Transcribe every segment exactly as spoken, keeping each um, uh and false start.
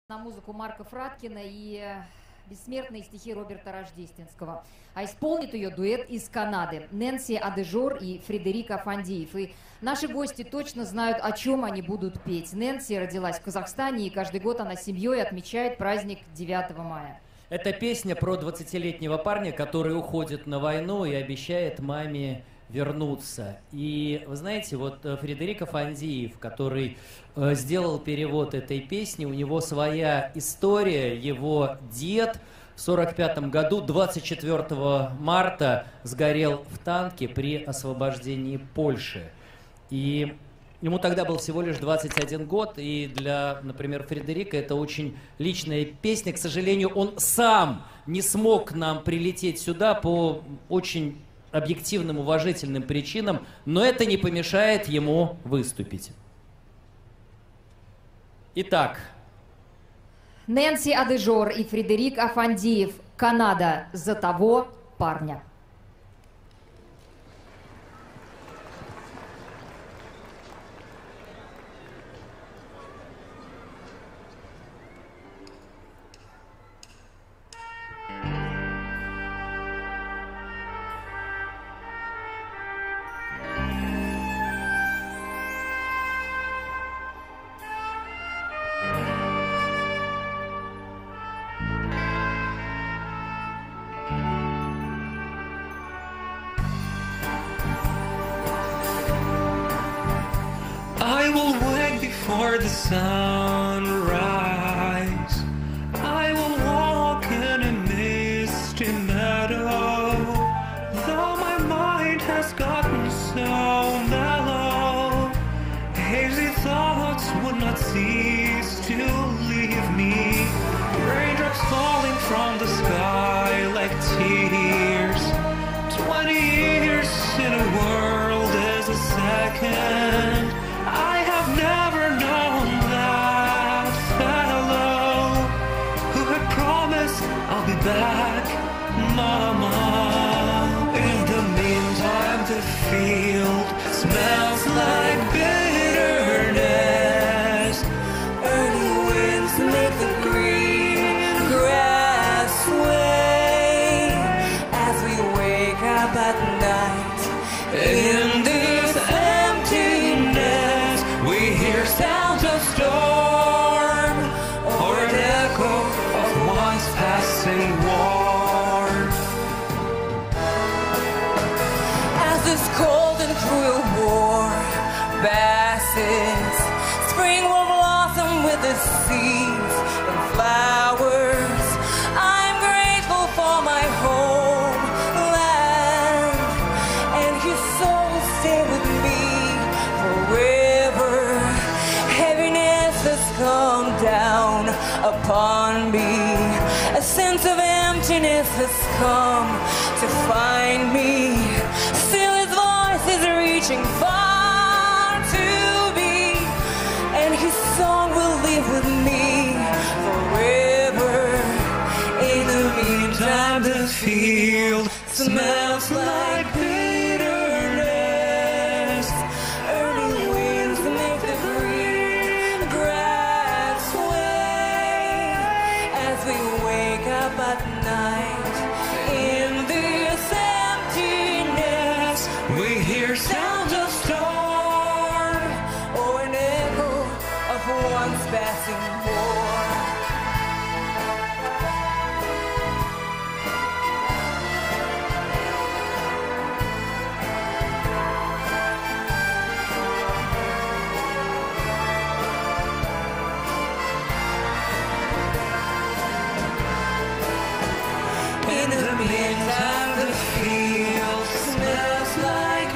На музыку Марка Фраткина и бессмертные стихи Роберта Рождественского. А исполнит ее дуэт из Канады Нэнси Адежор и Фредерик Афандиев. И наши гости точно знают, о чем они будут петь. Нэнси родилась в Казахстане, и каждый год она с семьей отмечает праздник девятого мая. Это песня про двадцатилетнего парня, который уходит на войну и обещает маме вернуться. И вы знаете, вот Фредерик Афандиев, который э, сделал перевод этой песни, у него своя история. Его дед в сорок пятом году, двадцать четвёртого марта, сгорел в танке при освобождении Польши. И ему тогда был всего лишь двадцать один год, и для, например, Фредерика это очень личная песня. К сожалению, он сам не смог к нам прилететь сюда по очень объективным, уважительным причинам, но это не помешает ему выступить. Итак. Нэнси Адежор и Фредерик Афандиев. Канада. За того парня. I will wake before the sunrise. I will walk in a misty meadow. Though my mind has gotten so mellow, hazy thoughts would not cease to leave me. Raindrops falling from the sky like tears. Twenty years in a world is a second. I have never known that fellow who had promised I'll be back, Mama. In the meantime, the field smells like bitterness. Early winds make the green grass sway as we wake up at night. In this emptiness, we hear sounds of storm or an echo of once passing war. As this cold and cruel war passes, spring will blossom with the seeds and flowers. I'm grateful for my homeland, and His soul will stay with me forever. Heaviness has come down upon me. A sense of emptiness has come to find me. Still His voice is reaching far to me, and His song will live with me forever. In the meantime, the field smells like bitterness. Early winds make the green grass sway as we wake up at night. In this emptiness, we hear sounds of storm or an echo of once passing war. In the meantime, the field smells like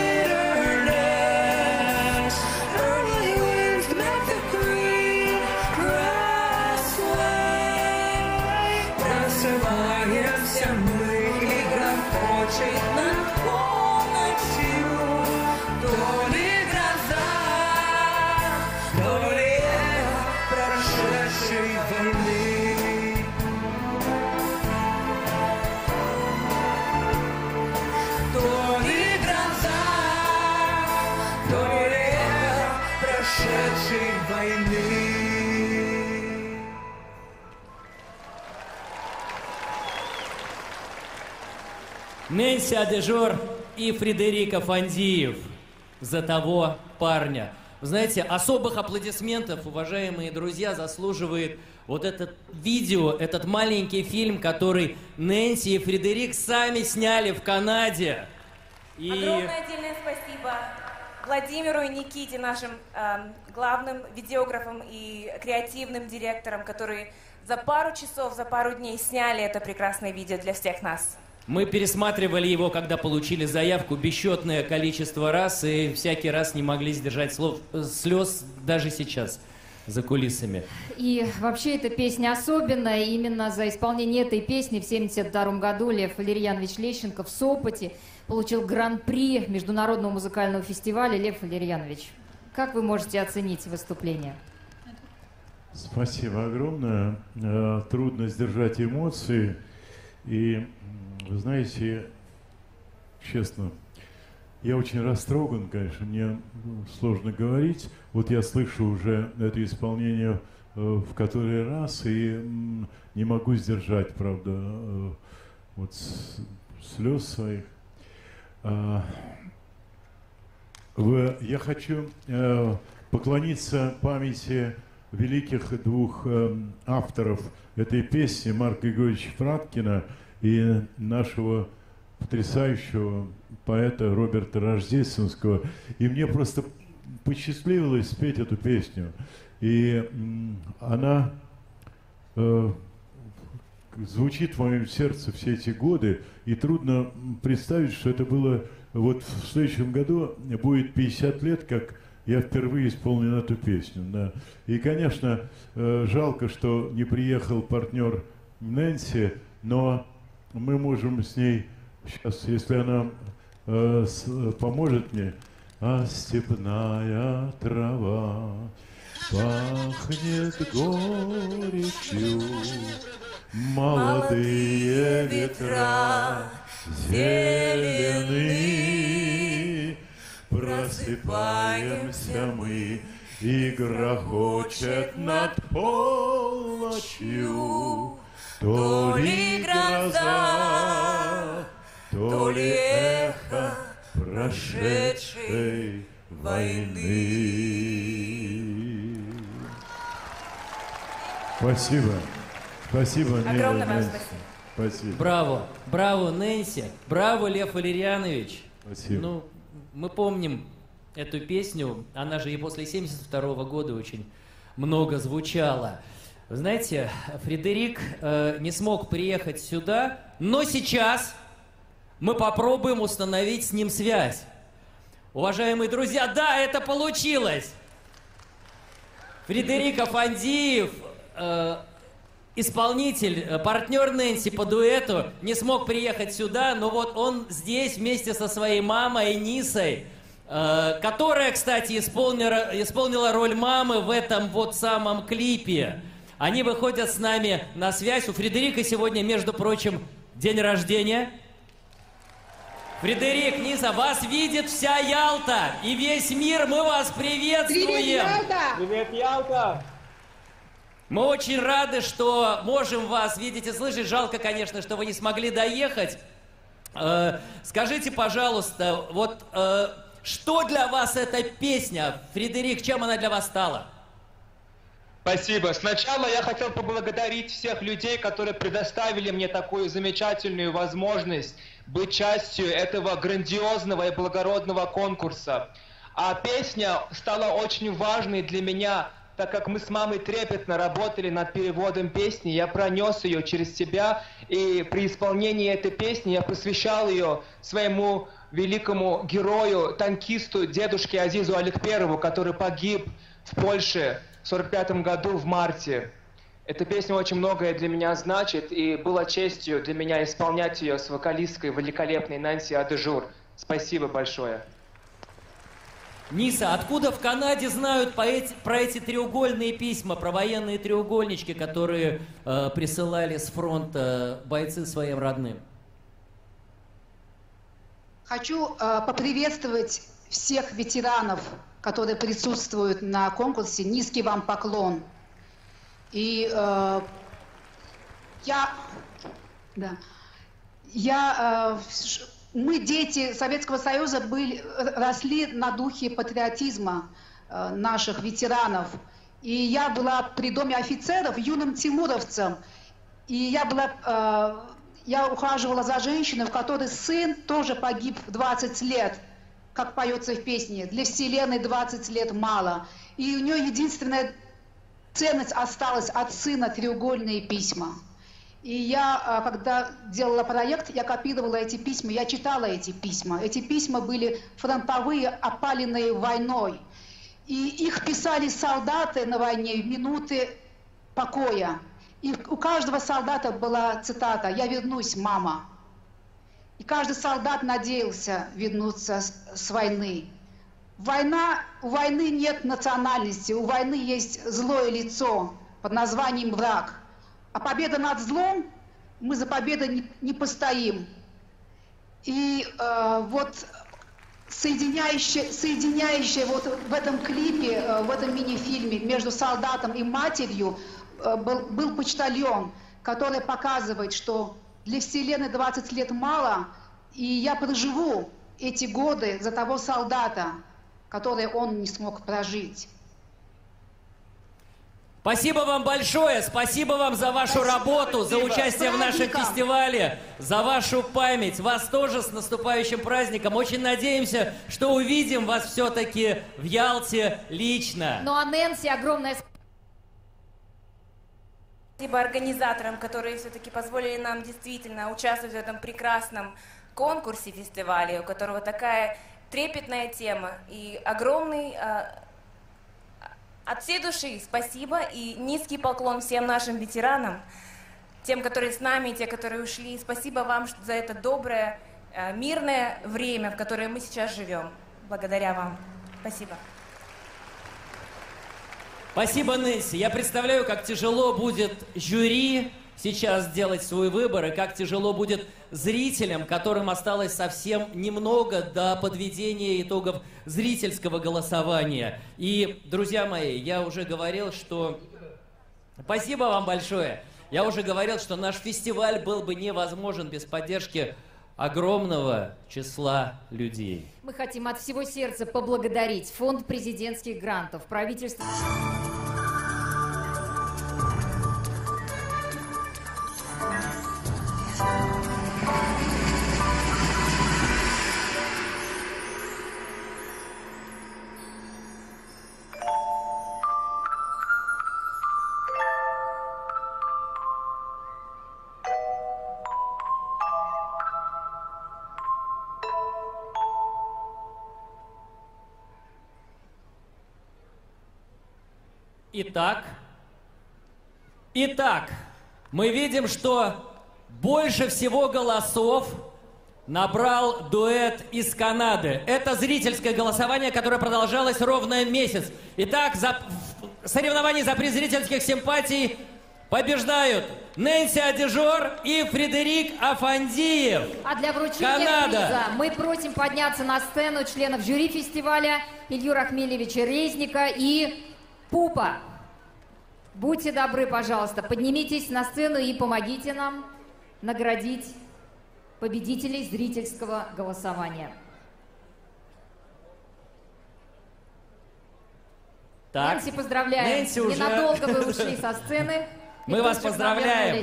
bitterness. Early winds make the green grass sway. Просыпаемся мы и грохочет над полночью. То ли гроза, то ли эхо прошедшей войны. Прошедшей войны. Нэнси Адежор и Фредерико Фандиев за того парня. Вы знаете, особых аплодисментов, уважаемые друзья, заслуживает вот это видео, этот маленький фильм, который Нэнси и Фредерик сами сняли в Канаде. И... Огромное отдельное спасибо Владимиру и Никите, нашим э, главным видеографам и креативным директорам, которые за пару часов, за пару дней сняли это прекрасное видео для всех нас. Мы пересматривали его, когда получили заявку, бесчетное количество раз, и всякий раз не могли сдержать слов, слез даже сейчас, за кулисами. И вообще эта песня особенная. Именно за исполнение этой песни в семьдесят втором году Лев Валерьянович Лещенко в Сопоте получил гран-при Международного музыкального фестиваля. Лев Валерьянович, как вы можете оценить выступление? Спасибо огромное. Трудно сдержать эмоции. И, вы знаете, честно, я очень растроган, конечно, мне сложно говорить. Вот я слышу уже это исполнение в который раз и не могу сдержать, правда, вот слез своих. Я хочу поклониться памяти великих двух авторов этой песни, Марка Григорьевича Фраткина и нашего потрясающего поэта Роберта Рождественского. И мне просто посчастливилось спеть эту песню. И она э, звучит в моем сердце все эти годы. И трудно представить, что это было вот в следующем году будет пятьдесят лет, как я впервые исполнил эту песню. Да. И, конечно, э, жалко, что не приехал партнер Нэнси, но мы можем с ней сейчас, если она э, с, поможет мне, а степная трава пахнет горечью, молодые ветра зелены, просыпаемся мы, и грохочет над полночью то ли гроза, то ли эхо прошедшей войны. Спасибо. Спасибо, огромное вам спасибо. Спасибо. Браво. Браво, Нэнси. Браво, Лев Валерьянович. Спасибо. Ну, мы помним эту песню. Она же и после семьдесят второго года очень много звучала. Вы знаете, Фредерик э, не смог приехать сюда, но сейчас мы попробуем установить с ним связь. Уважаемые друзья, да, это получилось! Фредерико Фандиев, э, исполнитель, э, партнер Нэнси по дуэту, не смог приехать сюда, но вот он здесь вместе со своей мамой Нисой, э, которая, кстати, исполнила, исполнила роль мамы в этом вот самом клипе. Они выходят с нами на связь. У Фредерика сегодня, между прочим, день рождения. Фредерик, Ниса, вас видит вся Ялта и весь мир. Мы вас приветствуем. Привет, Ялта! Привет, Ялта! Мы очень рады, что можем вас видеть и слышать. Жалко, конечно, что вы не смогли доехать. Э, скажите, пожалуйста, вот э, что для вас эта песня? Фредерик, чем она для вас стала? Спасибо. Сначала я хотел поблагодарить всех людей, которые предоставили мне такую замечательную возможность быть частью этого грандиозного и благородного конкурса. А песня стала очень важной для меня, так как мы с мамой трепетно работали над переводом песни. Я пронес ее через себя, и при исполнении этой песни я посвящал ее своему великому герою, танкисту, дедушке Азизу Аликперову, который погиб в Польше в сорок пятом году в марте. Эта песня очень многое для меня значит, и была честью для меня исполнять ее с вокалисткой великолепной Нэнси Адежор. Спасибо большое. Ниса, откуда в Канаде знают по эти, про эти треугольные письма, про военные треугольнички, которые э, присылали с фронта бойцы своим родным? Хочу э, поприветствовать всех ветеранов, которые присутствуют на конкурсе. Низкий вам поклон. И э, я, да, Я, э, мы, дети Советского Союза, были, росли на духе патриотизма э, наших ветеранов. И я была при Доме офицеров юным тимуровцем. И я, была, э, я ухаживала за женщиной, у которой сын тоже погиб в двадцать лет, как поется в песне. Для Вселенной двадцать лет мало. И у нее единственная ценность осталась от сына — треугольные письма. И я, когда делала проект, я копировала эти письма, я читала эти письма. Эти письма были фронтовые, опаленные войной. И их писали солдаты на войне в минуты покоя. И у каждого солдата была цитата: «Я вернусь, мама». И каждый солдат надеялся вернуться с, с войны. Война, у войны нет национальности, у войны есть злое лицо под названием враг. А победа над злом, мы за победу не, не постоим. И э, вот соединяющее, соединяющее вот в этом клипе, э, в этом мини-фильме между солдатом и матерью э, был, был почтальон, который показывает, что для Вселенной двадцать лет мало, и я проживу эти годы за того солдата, который он не смог прожить. Спасибо вам большое, спасибо вам за вашу работу, за участие в нашем фестивале, за вашу память. Вас тоже с наступающим праздником. Очень надеемся, что увидим вас все-таки в Ялте лично. Ну а Нэнси, огромное спасибо организаторам, которые все-таки позволили нам действительно участвовать в этом прекрасном конкурсе, фестивале, у которого такая трепетная тема. И огромный... От всей души спасибо и низкий поклон всем нашим ветеранам, тем, которые с нами, те, которые ушли. Спасибо вам за это доброе, мирное время, в которое мы сейчас живем. Благодаря вам. Спасибо. Спасибо, Нэнси. Я представляю, как тяжело будет жюри сейчас сделать свой выбор, и как тяжело будет зрителям, которым осталось совсем немного до подведения итогов зрительского голосования. И, друзья мои, я уже говорил, что... Спасибо вам большое. Я уже говорил, что наш фестиваль был бы невозможен без поддержки огромного числа людей. Мы хотим от всего сердца поблагодарить Фонд президентских грантов, правительство... Итак, итак, мы видим, что больше всего голосов набрал дуэт из Канады. Это зрительское голосование, которое продолжалось ровно месяц. Итак, за соревнования за приз зрительских симпатий побеждают Нэнси Адежор и Фредерик Афандиев. А для вручения Канада. приза мы просим подняться на сцену членов жюри фестиваля Илью Рахмелевича Резника и Пупа. Будьте добры, пожалуйста, поднимитесь на сцену и помогите нам наградить победителей зрительского голосования. Так. Нэнси, поздравляем. Нэнси уже... Ненадолго вы ушли со сцены. Мы вас поздравляем.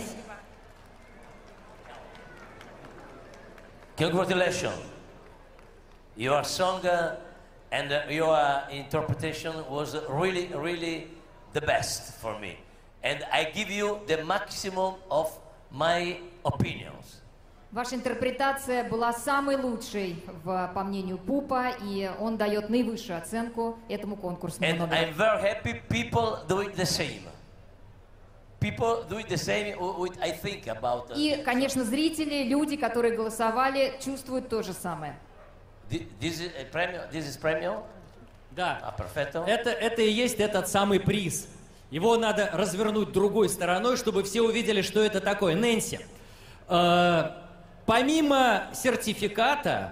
Congratulations. Your song uh, and uh, your interpretation was really, really the best for me. And I give you the maximum of my opinions. Ваша интерпретация была самой лучшей, в, по мнению Пупа, и он дает наивысшую оценку этому конкурсному And номеру. I'm very happy people do it the same. People do it the same what I think about. И, конечно, зрители, люди, которые голосовали, чувствуют то же самое. This is a premium. This is premium. Да. А, perfetto. Это, это и есть этот самый приз. Его надо развернуть другой стороной, чтобы все увидели, что это такое. Нэнси, э, помимо сертификата,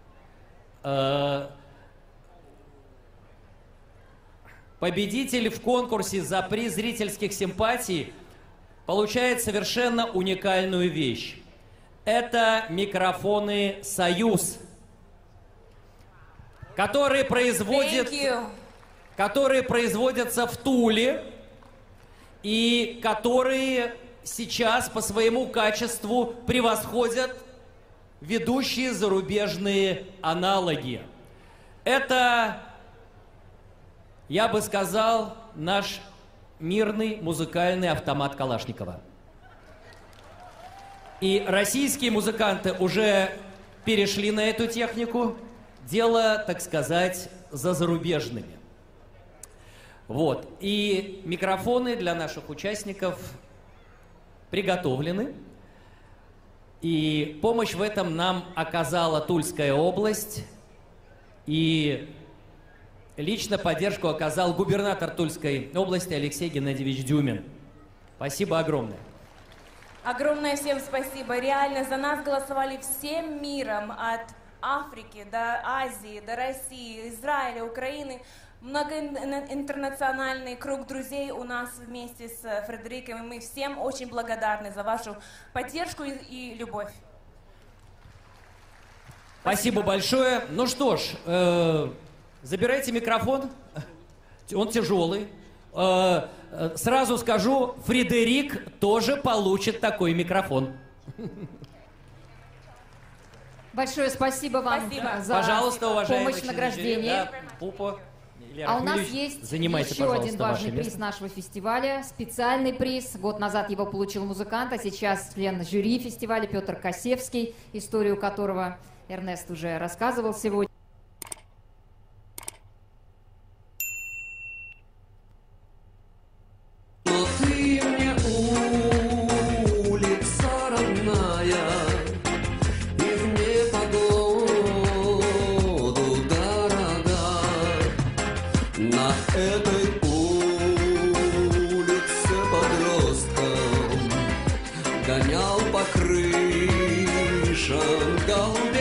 э, победитель в конкурсе за приз зрительских симпатий получает совершенно уникальную вещь. Это микрофоны «Союз», которые производят, которые производятся в Туле и которые сейчас по своему качеству превосходят ведущие зарубежные аналоги. Это, я бы сказал, наш мирный музыкальный автомат Калашникова. И российские музыканты уже перешли на эту технику. Дело, так сказать, за зарубежными. Вот. И микрофоны для наших участников приготовлены. И помощь в этом нам оказала Тульская область. И лично поддержку оказал губернатор Тульской области Алексей Геннадьевич Дюмин. Спасибо огромное. Огромное всем спасибо. Реально за нас голосовали всем миром, от Африки до Азии, до России, Израиля, Украины. Многоинтернациональный круг друзей у нас вместе с Фредериком. И мы всем очень благодарны за вашу поддержку и, и любовь. Спасибо, Спасибо большое. Ну что ж, э, забирайте микрофон. Он тяжелый. Э, Сразу скажу, Фредерик тоже получит такой микрофон. Большое спасибо вам спасибо. за Пожалуйста, помощь в награждении. Да, Пупа, а у нас есть занимайте, еще один важный приз нашего фестиваля, специальный приз. Год назад его получил музыкант, а сейчас член жюри фестиваля Петр Косевский, историю которого Эрнест уже рассказывал сегодня. Гонял по крышам голубей.